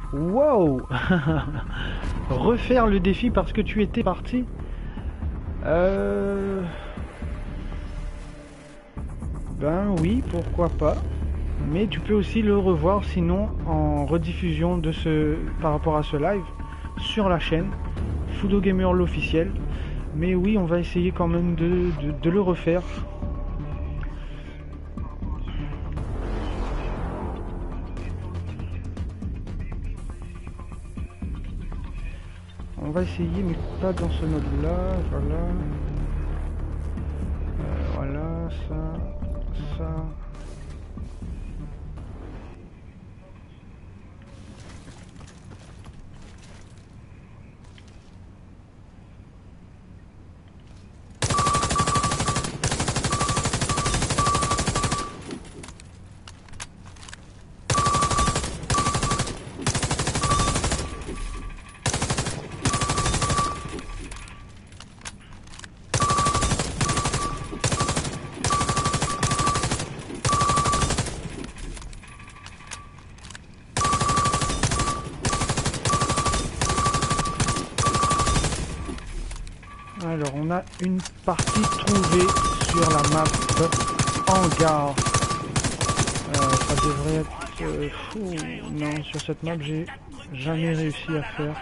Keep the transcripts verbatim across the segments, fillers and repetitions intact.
Wow. Refaire le défi parce que tu étais parti. Euh... Ben oui, pourquoi pas. Mais tu peux aussi le revoir sinon en rediffusion de ce par rapport à ce live sur la chaîne Fudo Gamer l'officiel. Mais oui, on va essayer quand même de, de, de le refaire. On va essayer, mais pas dans ce mode-là. Voilà. Euh, voilà, ça, ça. Alors, on a une partie trouvée sur la map hangar. Euh, ça devrait être euh, fou. Non, sur cette map, j'ai jamais réussi à faire.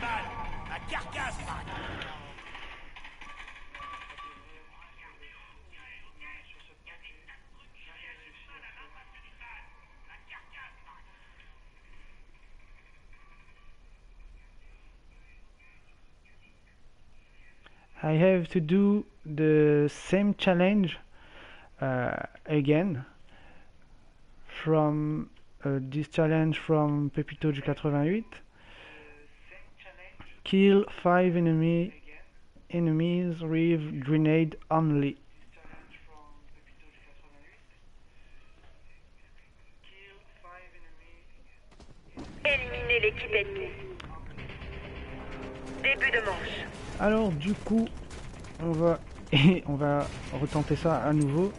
I have to do the same challenge uh, again from uh, this challenge from Pepito du quatre-vingt-huit. Kill five enemy enemies with grenade only. Éliminer l'équipe ennemie. Début de manche. Alors du coup, on va on va retenter ça à nouveau.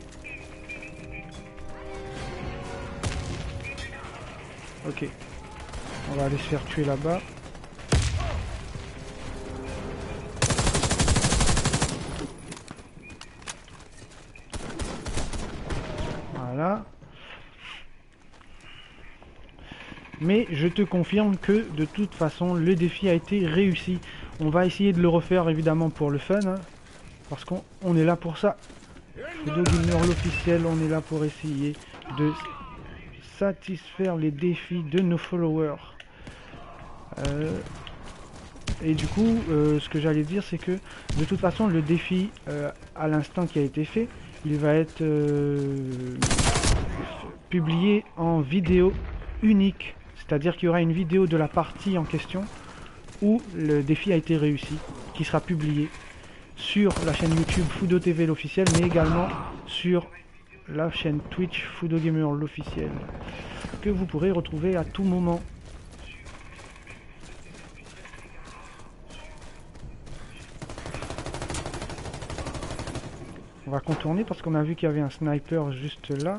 Ok, on va aller se faire tuer là-bas. Voilà. Mais je te confirme que de toute façon le défi a été réussi. On va essayer de le refaire évidemment pour le fun, hein, parce qu'on on est là pour ça. Fudo Gamer l'officiel, on est là pour essayer de satisfaire les défis de nos followers. Euh, et du coup, euh, ce que j'allais dire, c'est que de toute façon le défi euh, à l'instant qui a été fait, il va être euh, publié en vidéo unique. C'est-à-dire qu'il y aura une vidéo de la partie en question où le défi a été réussi, qui sera publié sur la chaîne YouTube Fudo T V l'officiel, mais également sur la chaîne Twitch Fudo Gamer l'officiel, que vous pourrez retrouver à tout moment. On va contourner parce qu'on a vu qu'il y avait un sniper juste là.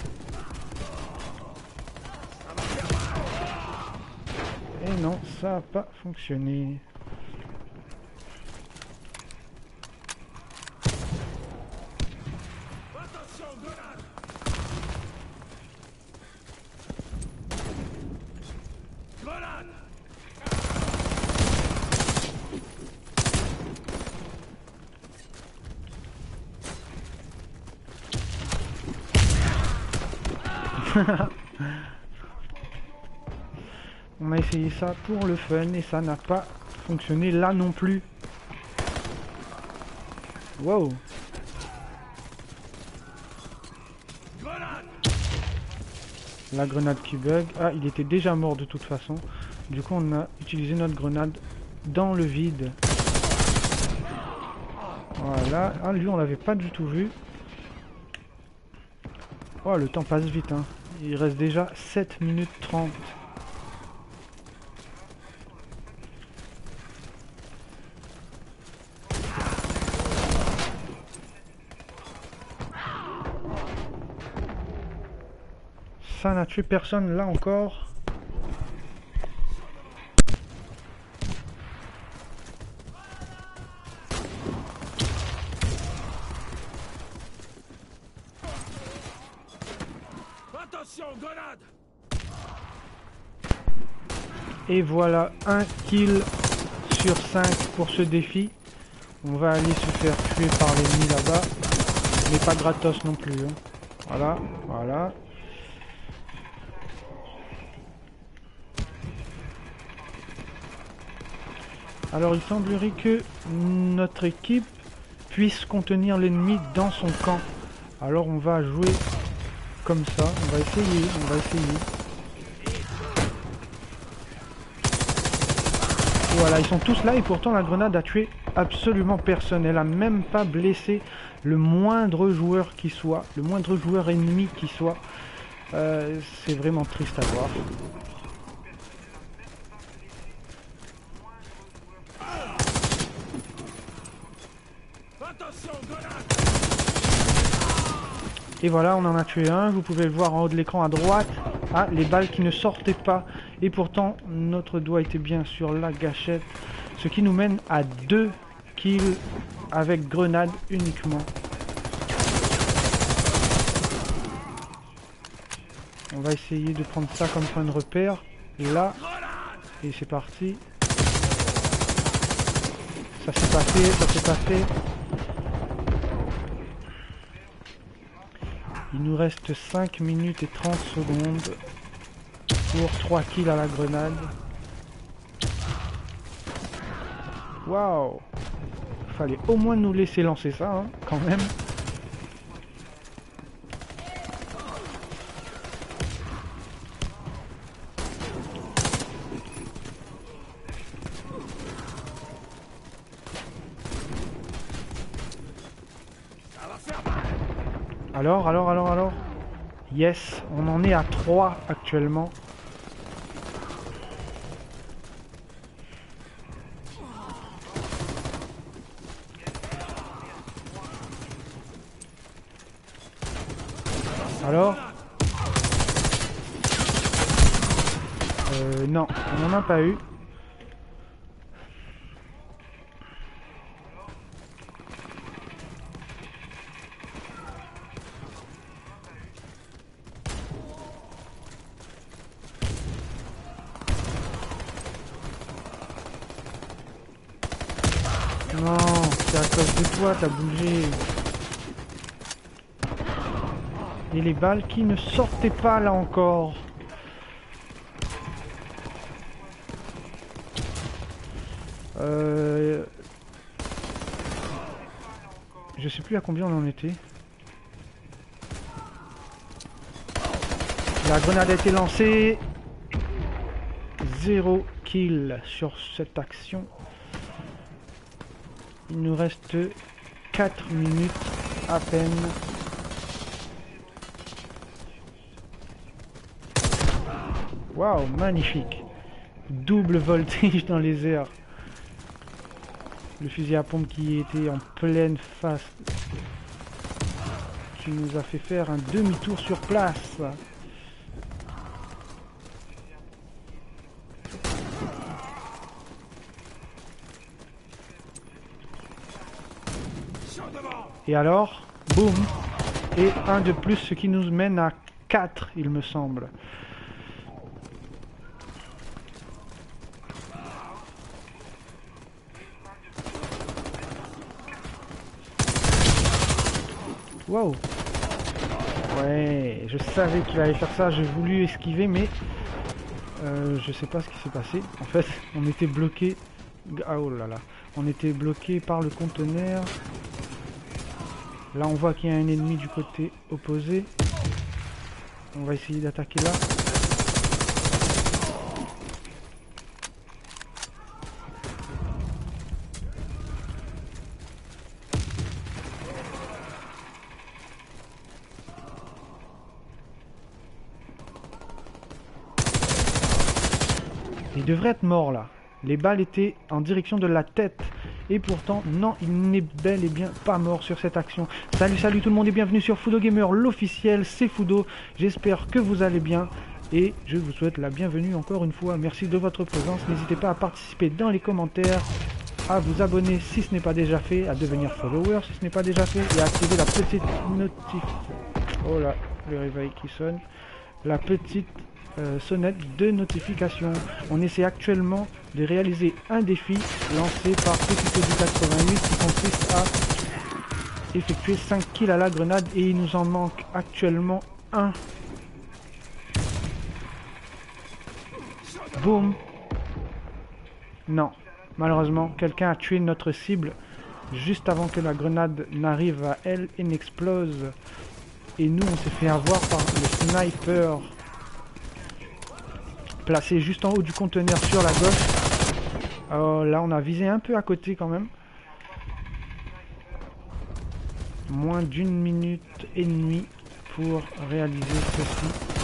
Et non, ça n'a pas fonctionné. On a essayé ça pour le fun et ça n'a pas fonctionné là non plus. Wow. La grenade qui bug. Ah, il était déjà mort de toute façon. Du coup, on a utilisé notre grenade dans le vide. Voilà. Ah, lui, on l'avait pas du tout vu. Oh, le temps passe vite, hein. Il reste déjà sept minutes trente. Ça n'a tué personne là encore. Et voilà, un kill sur cinq pour ce défi. On va aller se faire tuer par l'ennemi là-bas. Mais pas gratos non plus. Hein. Voilà, voilà. Alors il semblerait que notre équipe puisse contenir l'ennemi dans son camp. Alors on va jouer comme ça. On va essayer, on va essayer. Voilà, ils sont tous là et pourtant la grenade a tué absolument personne. Elle a même pas blessé le moindre joueur qui soit, le moindre joueur ennemi qui soit. Euh, c'est vraiment triste à voir. Et voilà, on en a tué un. Vous pouvez le voir en haut de l'écran à droite. Ah, les balles qui ne sortaient pas. Et pourtant, notre doigt était bien sur la gâchette. Ce qui nous mène à deux kills avec grenade uniquement. On va essayer de prendre ça comme point de repère. Là. Et c'est parti. Ça s'est pas fait, ça s'est pas fait. Il nous reste cinq minutes et trente secondes pour trois kills à la grenade. Waouh! Fallait au moins nous laisser lancer ça, hein, quand même. Alors, alors, alors, alors. Yes, on en est à trois actuellement. Alors euh, non, on n'en a pas eu. Non, c'est à cause de toi, t'as bougé. Et les balles qui ne sortaient pas là encore. Euh... Je sais plus à combien on en était. La grenade a été lancée. Zéro kill sur cette action. Il nous reste quatre minutes à peine. Waouh, magnifique. Double voltige dans les airs. Le fusil à pompe qui était en pleine face. Qui nous a fait faire un demi-tour sur place. Et alors, boum. Et un de plus, ce qui nous mène à quatre, il me semble. Wow. Ouais, je savais qu'il allait faire ça, j'ai voulu esquiver, mais euh, je sais pas ce qui s'est passé. En fait, on était bloqué. Ah oh là là, on était bloqué par le conteneur. Là, on voit qu'il y a un ennemi du côté opposé. On va essayer d'attaquer là. Il devrait être mort là. Les balles étaient en direction de la tête. Et pourtant, non, il n'est bel et bien pas mort sur cette action. Salut, salut tout le monde et bienvenue sur Fudo Gamer, l'officiel, c'est Fudo. J'espère que vous allez bien et je vous souhaite la bienvenue encore une fois. Merci de votre présence. N'hésitez pas à participer dans les commentaires, à vous abonner si ce n'est pas déjà fait, à devenir follower si ce n'est pas déjà fait et à activer la petite notif. Oh là, le réveil qui sonne. La petite euh, sonnette de notification. On essaie actuellement de réaliser un défi lancé par Pepito du quatre-vingt-huit qui consiste à effectuer cinq kills à la grenade et il nous en manque actuellement un. Boum. Non, malheureusement, quelqu'un a tué notre cible juste avant que la grenade n'arrive à elle et n'explose. Et nous, on s'est fait avoir par le sniper placé juste en haut du conteneur sur la gauche. Oh, là, on a visé un peu à côté quand même. Moins d'une minute et demie pour réaliser ceci.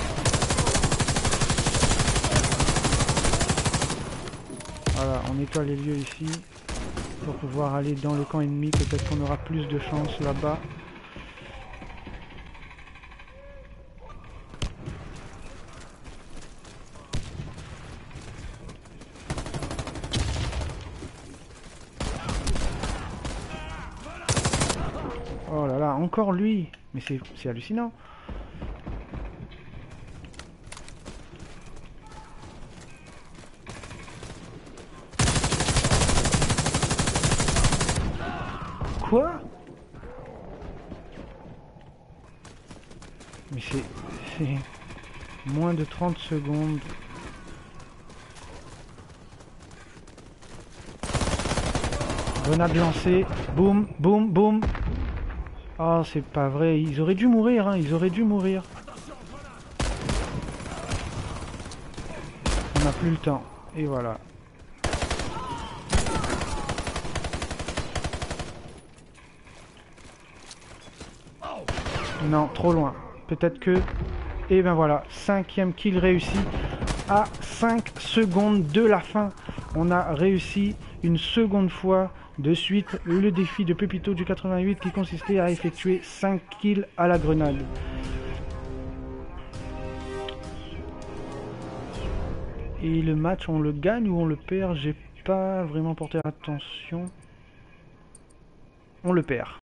Voilà, on nettoie les lieux ici pour pouvoir aller dans le camp ennemi. Peut-être qu'on aura plus de chance là-bas. Oh là là, encore lui. Mais c'est hallucinant. Quoi? Mais c'est... moins de trente secondes. Grenade lancée. Boum, boum, boum. Oh, c'est pas vrai. Ils auraient dû mourir, hein. Ils auraient dû mourir. On n'a plus le temps. Et voilà. Non, trop loin. Peut-être que... Et ben voilà, cinquième kill réussi à cinq secondes de la fin. On a réussi une seconde fois de suite le défi de Pepito du quatre-vingt-huit qui consistait à effectuer cinq kills à la grenade. Et le match, on le gagne ou on le perd? J'ai pas vraiment porté attention. On le perd.